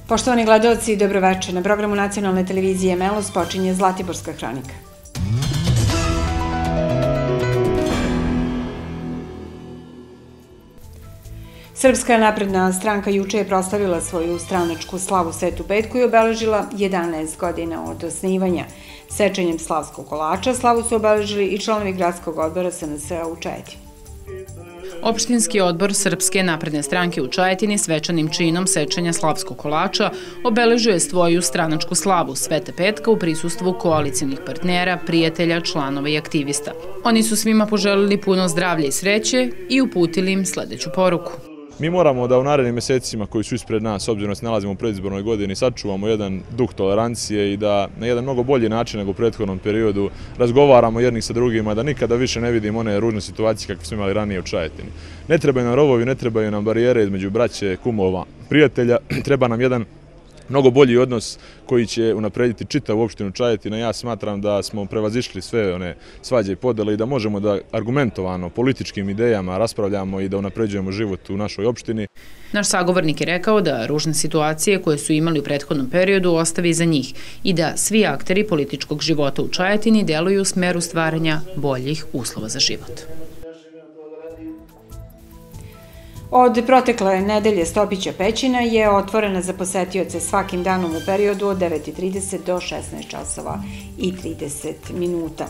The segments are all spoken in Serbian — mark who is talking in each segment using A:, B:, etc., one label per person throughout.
A: Poštovani gledaoci, dobroveče. Na programu nacionalne televizije Melos počinje Zlatiborska hronika. Srpska napredna stranka juče je proslavila svoju stranačku slavu Svetu Petku i obeležila 11 godina od osnivanja. Sečenjem slavskog kolača slavu su obeležili i članovi gradskog odbora SNS-a u Čajetini.
B: Opštinski odbor Srpske napredne stranke u Čajetini svečanim činom sečenja slavskog kolača obeležuje svoju stranačku slavu Svete Petka u prisustvu koalicijnih partnera, prijatelja, članova i aktivista. Oni su svima poželili puno zdravlja i sreće i uputili im sljedeću poruku.
C: Mi moramo da u narednim mesecima koji su ispred nas, s obzirom da se nalazimo u predizbornoj godini, sačuvamo jedan duh tolerancije i da na jedan mnogo bolji način nego u prethodnom periodu razgovaramo jednih sa drugima, da nikada više ne vidimo one ružne situacije kakve smo imali ranije u Čajetini. Ne trebaju nam rovovi, ne trebaju nam barijere između braće, kumova, prijatelja, treba nam jedan mnogo bolji odnos koji će unaprediti čitavu opštinu Čajetina. Ja smatram da smo prevazišli sve one svađe i podele i da možemo da argumentovano političkim idejama raspravljamo i da unapređujemo život u našoj opštini.
B: Naš sagovornik je rekao da ružne situacije koje su imali u prethodnom periodu ostavi iza njih i da svi akteri političkog života u Čajetini deluju u smeru stvaranja boljih uslova za život.
A: Od protekle nedelje Stopića pećina je otvorena za posetioce svakim danom u periodu od 9:30 do 16 časova i 30 minuta.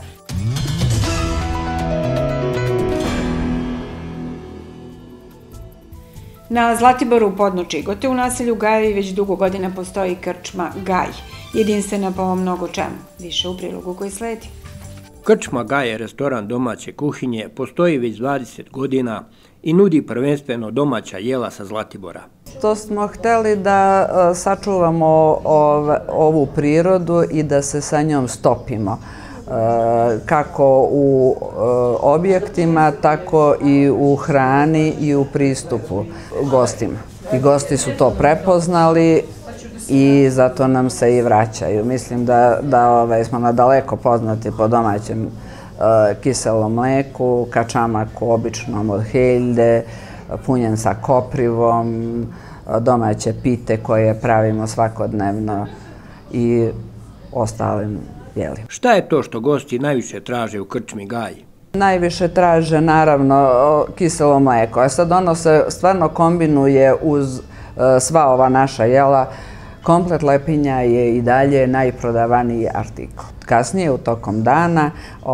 A: Na Zlatiboru podno Čigote u naselju Gajevi već dugo godina postoji krčma Gaj, jedinstvena po mnogo čemu. Više u prilogu koji sledi.
D: Krčma Gaj je restoran domaće kuhinje, postoji već 20 godina i nudi prvenstveno domaća jela sa Zlatibora.
E: To smo hteli da sačuvamo ovu prirodu i da se sa njom stopimo. Kako u objektima, tako i u hrani i u pristupu gostima. I gosti su to prepoznali i zato nam se i vraćaju. Mislim da smo nadaleko poznati po domaćem kiselom mleku, kačamaku običnom od heljde, punjen sa koprivom, domaće pite koje pravimo svakodnevno i ostalim jelima.
D: Šta je to što gosti najviše traže u krčmi Gaj?
E: Najviše traže naravno kiselo mleko, a sad ono se stvarno kombinuje uz sva ova naša jela. Komplet lepinja je i dalje najprodavaniji artikl. Kasnije u tokom dana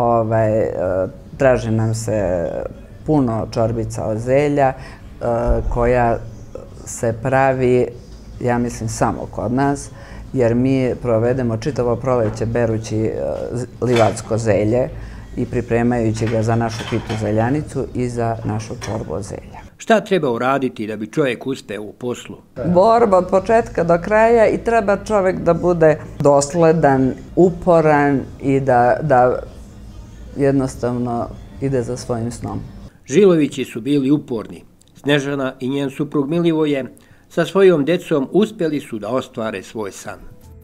E: traži nam se puno čorbica od zelja koja se pravi, ja mislim, samo kod nas, jer mi provedemo čitavo proleće berući livadsko zelje i pripremajući ga za našu pitu zeljanicu i za našu čorbu od zelja.
D: Šta treba uraditi da bi čovjek uspeo u poslu?
E: Borba od početka do kraja i treba čovjek da bude dosledan, uporan i da jednostavno ide za svojim snom.
D: Žilovići su bili uporni. Snežana i njen suprug Milivoje sa svojom decom uspjeli su da ostvare svoj san.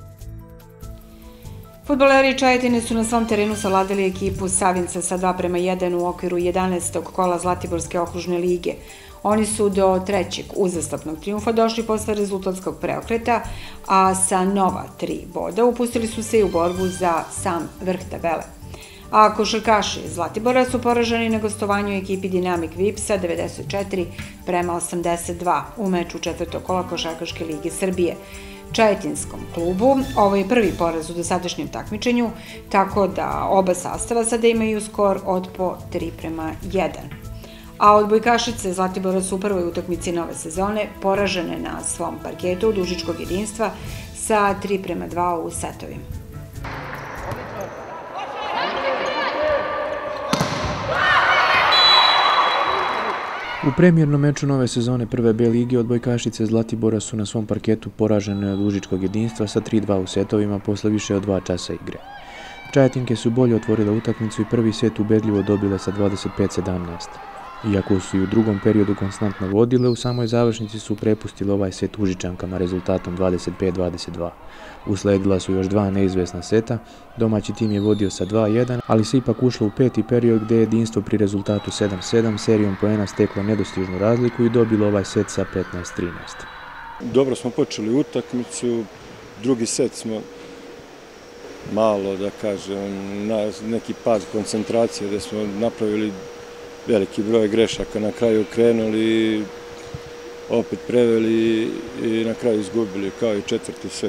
A: Fudbaleri Čajetine su na svom terenu savladali ekipu Savinca sa 2:1 u okviru 11. kola Zlatiborske okružne lige. Oni su do trećeg uzastopnog trijumfa došli posle rezultatskog preokreta, a sa nova 3 boda upustili su se i u borbu za sam vrh tabele. A košarkaši Zlatibora su poraženi na gostovanju ekipi Dinamik Vipsa 94:82 u meču 4. kola Košarkaške lige Srbije. Čajetinskom klubu ovo je prvi poraz u dosadašnjem takmičenju, tako da oba sastava sada imaju skor od po 3:1. A odbojkašice Zlatibora su u prvoj utakmici nove sezone poražene na svom parketu od Užičkog jedinstva sa 3:2 u setovima.
F: U premijernom meču nove sezone prve B lige odbojkašice Zlatibora su na svom parketu poražene od Užičkog jedinstva sa 3:2 u setovima posle više od 2 časa igre. Čajetinke su bolje otvorile utakmicu i prvi set ubedljivo dobile sa 25:17. Iako su i u drugom periodu konstantno vodile, u samoj završnici su prepustile ovaj set Užičankama rezultatom 25:22. Usledila su još 2 neizvesna seta, domaći tim je vodio sa 2:1, ali se ipak ušlo u peti period gde je jedinstvo pri rezultatu 7:7 serijom poena steklo nedostižnu razliku i dobilo ovaj set sa 15:13.
G: Dobro smo počeli utakmicu, drugi set smo malo, da kažem, neki pad koncentracije gdje smo napravili veliki broj grešaka, na kraju krenuli, opet preveli i na kraju izgubili, kao i četvrti set.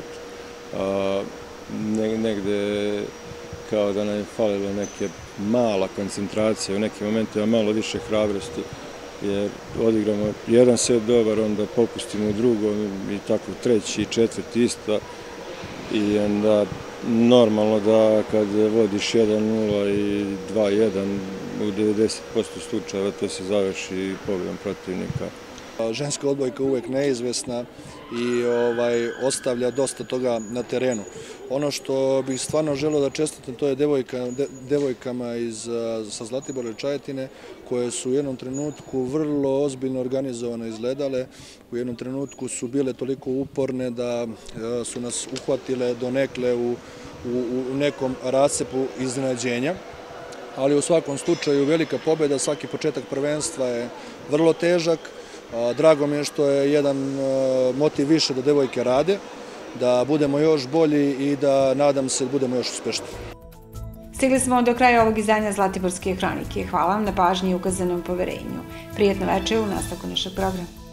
G: Negde kao da nam je falilo neke mala koncentracija, u nekim momentima malo više hrabrosti, jer odigramo jedan set dobar, onda popustimo u drugom i tako treći i četvrti isto. I onda normalno da kad vodiš 1-0 i 2-1 u 90% slučajeva to se završi pobjedom protivnika.
H: Ženska odbojka je uvek neizvesna i ostavlja dosta toga na terenu. Ono što bih stvarno želeo da čestitam, to je devojkama sa Zlatibora i Čajetine, koje su u jednom trenutku vrlo ozbiljno organizovano izgledale. U jednom trenutku su bile toliko uporne da su nas uhvatile donekle u nekom rascepu iznenađenja. Ali u svakom slučaju velika pobjeda, svaki početak prvenstva je vrlo težak. Drago mi je što je jedan motiv više da devojke rade, da budemo još bolji i da nadam se da budemo još uspešni.
A: Stigli smo do kraja ovog izdanja Zlatiborske hronike. Hvala vam na pažnji i ukazanom poverenju. Prijetno večer u nastavku našeg programa.